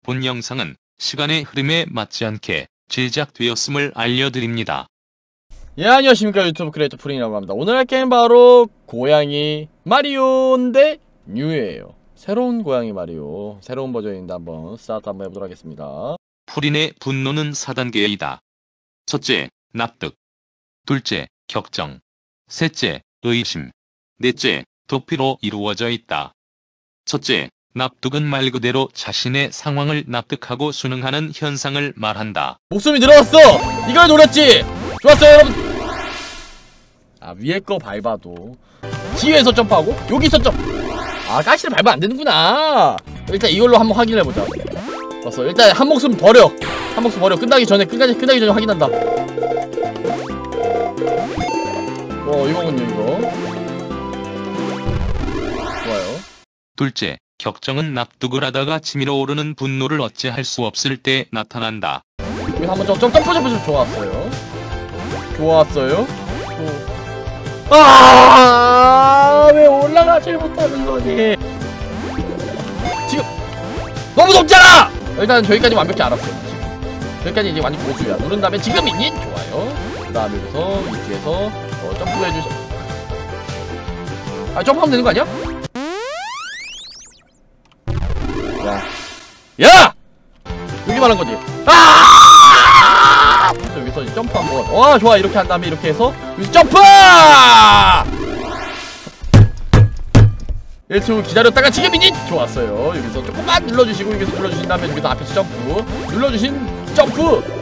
본 영상은 시간의 흐름에 맞지 않게 제작되었음을 알려드립니다. 예, 안녕하십니까. 유튜브 크리에이터 프린이라고 합니다. 오늘 할 게임 바로 고양이 마리오인데 뉴예요. 새로운 고양이 마리오, 새로운 버전인데 한번 스타트 한번 해보도록 하겠습니다. 프린의 분노는 4단계이다. 첫째, 납득. 둘째, 격정. 셋째, 의심. 넷째, 도피로 이루어져 있다. 첫째, 납득은 말 그대로 자신의 상황을 납득하고 순응하는 현상을 말한다. 목숨이 늘어났어! 이걸 노렸지! 좋았어요, 여러분! 아, 위에 거 밟아도 지휘에서 점프하고 여기서 점프! 아, 가시를 밟으면 안 되는구나! 일단 이걸로 한번 확인해보자. 좋았어. 일단 한 목숨 버려! 한 목숨 버려. 끝나기 전에 확인한다. 이거군요, 이거. 좋아요. 둘째, 격정은 납득을 하다가 치밀어 오르는 분노를 어찌할 수 없을 때 나타난다. 여기서 한번 점프. 좋았어요. 아, 왜 올라가질 못하는 거지? 지금 너무 높잖아! 일단 저기까지 완벽히 알았어요. 지금 여기까지 이제 완전 고수야. 누른 다음에 지금이니? 좋아요. 그 다음에 여기서 이 뒤에서 점프 해주셔. 아, 점프하면 되는 거 아니야? 야! 여기 말한 거지. 아! 여기서 이제 점프 한번. 와, 좋아. 이렇게 한 다음에 이렇게 해서 여기서 점프! 1초 기다렸다가 지금이니? 좋았어요. 여기서 조금만 눌러주시고 여기서 눌러주신 다음에 여기서 앞에서 점프. 눌러주신 점프!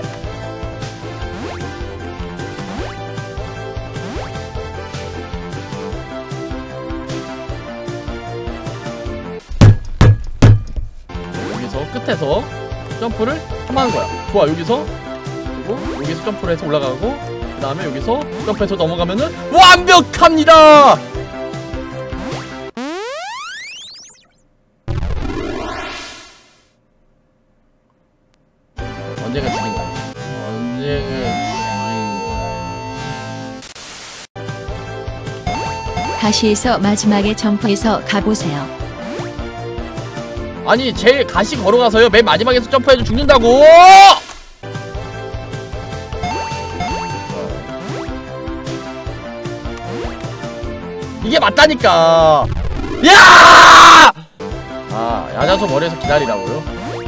끝에서 점프를 한번 하는 거야. 좋아. 여기서 그리고 여기서 점프를 해서 올라가고 그 다음에 여기서 점프해서 넘어가면은 완벽합니다. 언제가 죽인가? 가시에서 마지막에 점프해서 가보세요. 아니, 제일 가시 걸어가서요 맨 마지막에서 점프해서 죽는다고! 이게 맞다니까! 야! 아, 야자수 머리에서 기다리라고요?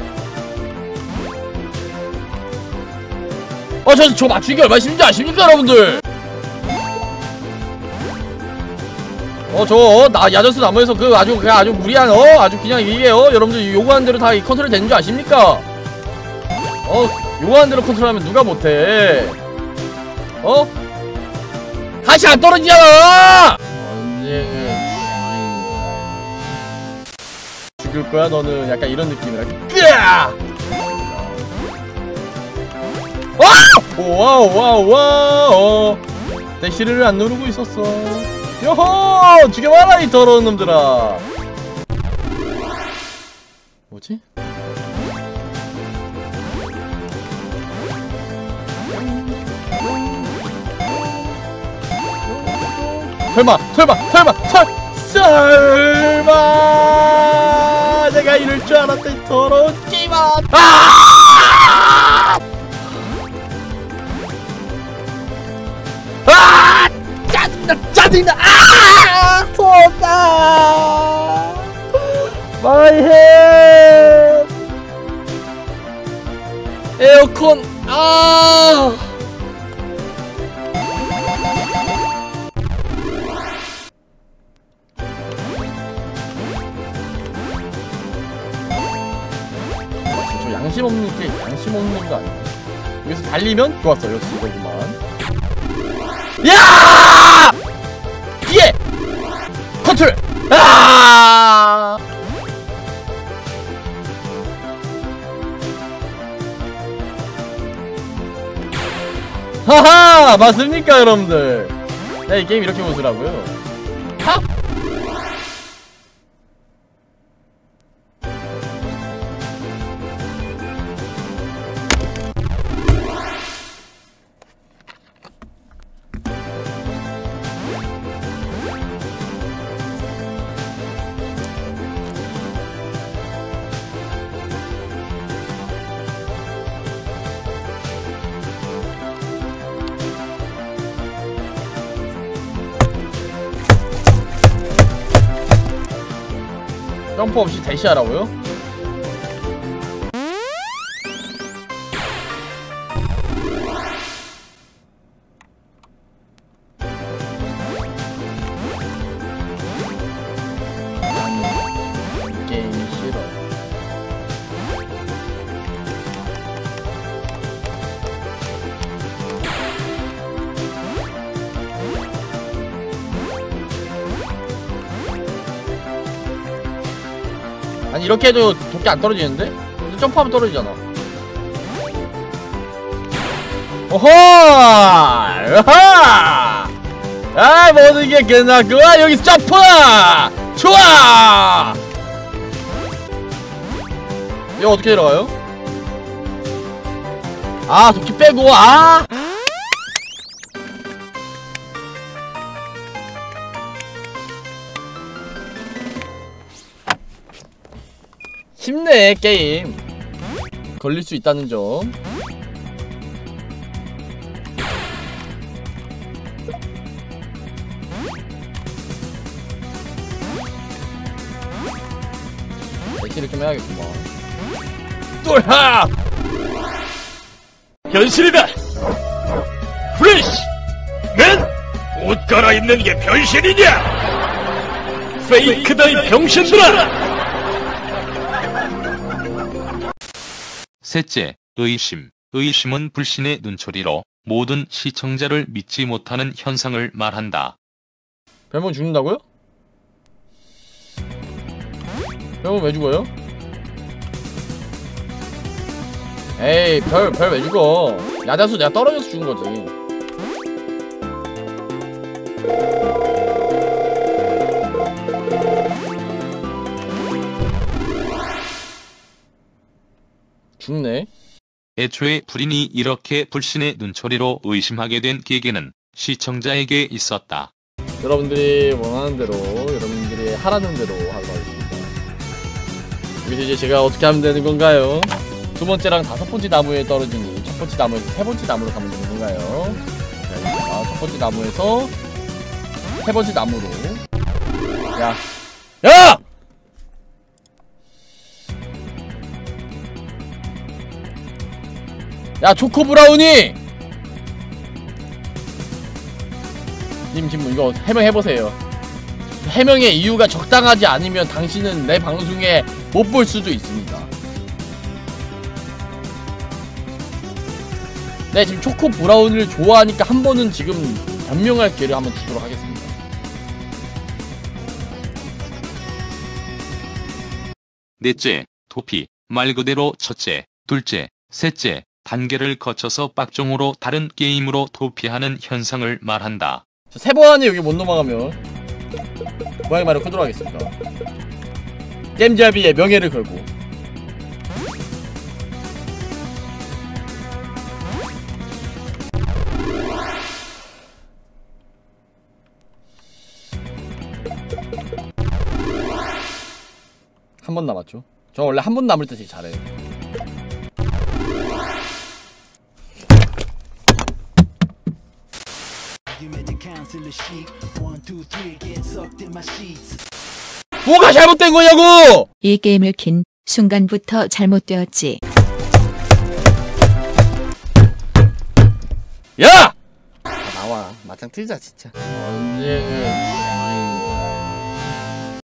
저 맞추기 얼마나 힘든지 아십니까, 여러분들? 야자수 나무에서 아주 무리한, 아주 그냥 이게, 여러분들 요구하는 대로 다 컨트롤 되는 줄 아십니까? 요구하는 대로 컨트롤하면 누가 못해? 다시 안 떨어지잖아! 죽을 거야, 너는. 약간 이런 느낌이라. 으아! 와우! 대시를 안 누르고 있었어. 요호! 죽여봐라, 이 더러운 놈들아. 뭐지? 설마 내가 이럴 줄 알았더니 더러운 게임아. 짜증나! 더웠다! My head! 에어컨! 저 양심 없는 거 아니야? 여기서 달리면 좋았어. 역시 이거구만. 야! 뒤에! 컨트롤! 하하! 맞습니까, 여러분들? 이 게임 이렇게 보시라고요? 점프 없이 대시하라고요? 아니, 이 게임 싫어. 아니 이렇게 해도 도끼 안 떨어지는데? 점프하면 떨어지잖아. 오호! 오호! 아, 모든 게 끝났구나. 여기서 점프! 좋아! 이거 어떻게 들어가요? 아, 도끼 빼고, 아! 쉽네, 게임. 걸릴 수 있다는 점. 내키를 좀 해야겠구만. 똘하! 변신이다! 프레쉬! 맨! 옷 갈아입는 게 변신이냐! 페이크다 이 병신들아! 셋째, 의심. 의심은 불신의 눈초리로 모든 시청자를 믿지 못하는 현상을 말한다. 별몽 죽는다고요? 별몽 왜 죽어요? 에이, 별 왜 죽어? 야자수 내가 떨어져서 죽은 거지. 죽네. 애초에 불인이 이렇게 불신의 눈초리로 의심하게 된 계기는 시청자에게 있었다. 여러분들이 원하는 대로, 여러분들이 하라는 대로 하도록 하겠습니다. 여기서 이제 제가 어떻게 하면 되는 건가요? 두 번째랑 다섯 번째 나무에 떨어지니 첫 번째 나무에서 세 번째 나무로 가면 되는 건가요? 자, 첫 번째 나무에서 세 번째 나무로. 야! 야! 야, 초코 브라우니! 님 지금 이거 해명해보세요. 해명의 이유가 적당하지 않으면 당신은 내 방송에 못 볼 수도 있습니다. 네, 지금 초코 브라우니를 좋아하니까 한 번은 지금 변명할 기회를 한번 주도록 하겠습니다. 넷째, 도피. 말 그대로 첫째, 둘째, 셋째 단계를 거쳐서 빡종으로 다른 게임으로 도피하는 현상을 말한다. 세 번 안에 여기 못 넘어가면 고양이 말을 끄도록 하겠습니다. 겜잡이의 명예를 걸고. 한 번 남았죠. 저 원래 한 번 남을 때 되게 잘해요. 뭐가 잘못된 거냐고! 이 게임을 킨 순간부터 잘못되었지. 야! 아, 나와. 맞짱 뜨자 진짜. 언제